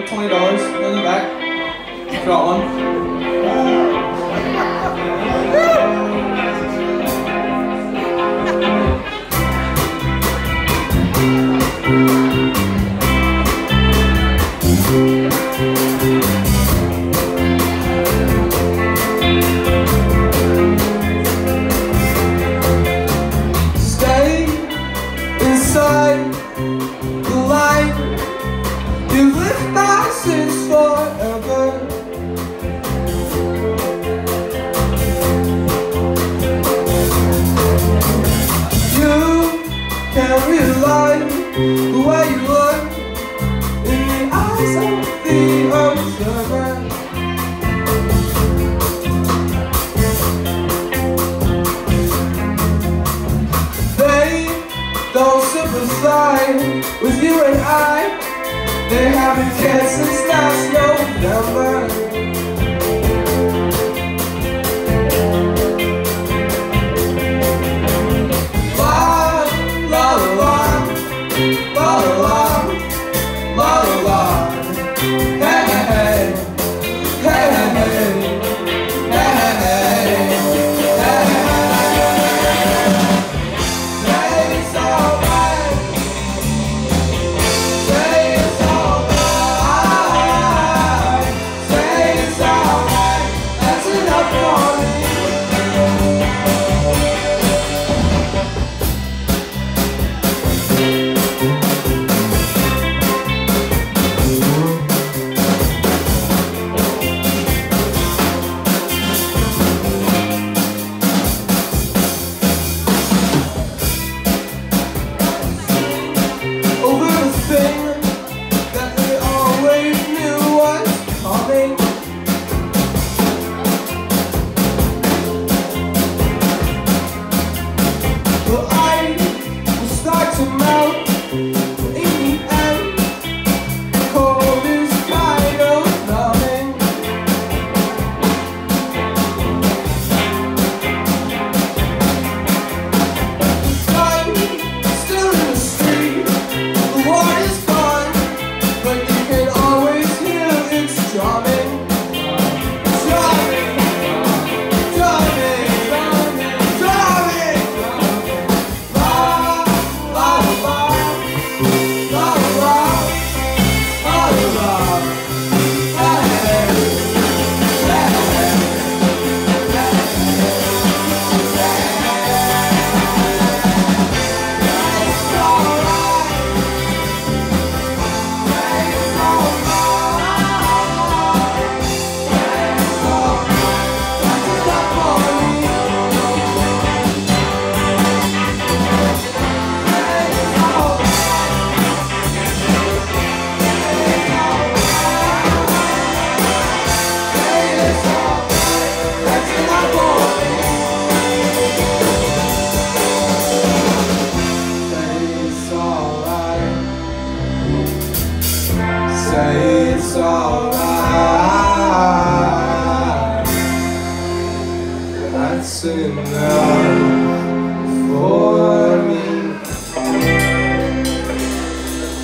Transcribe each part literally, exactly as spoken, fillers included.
twenty dollars in the back. Got one. Stay inside the light. You live my sins forever. You can't rely the way you look in the eyes of the observer. They don't sympathize with you and I. They haven't cared since last November. La la la la la la la la. Hey hey hey hey hey hey hey hey hey. Say it's alright. Say it's alright. Say it's alright. That's enough for me. Over the thing that they always knew was coming. Well, I will start to melt in the end. Cold is kind of numbing. I'm still in the street. The war is gone, but you can always hear it's drumming. Drumming, drumming, drumming, drumming. La, la, la, la, la, la, la. Hey, hey, hey, it's alright. It's alright. It's alright. That's enough for me. It's alright. That's enough for me. Say it's alright. Say it's alright. That's enough for me.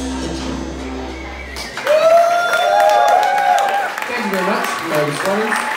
Thank you very much, ladies and gentlemen.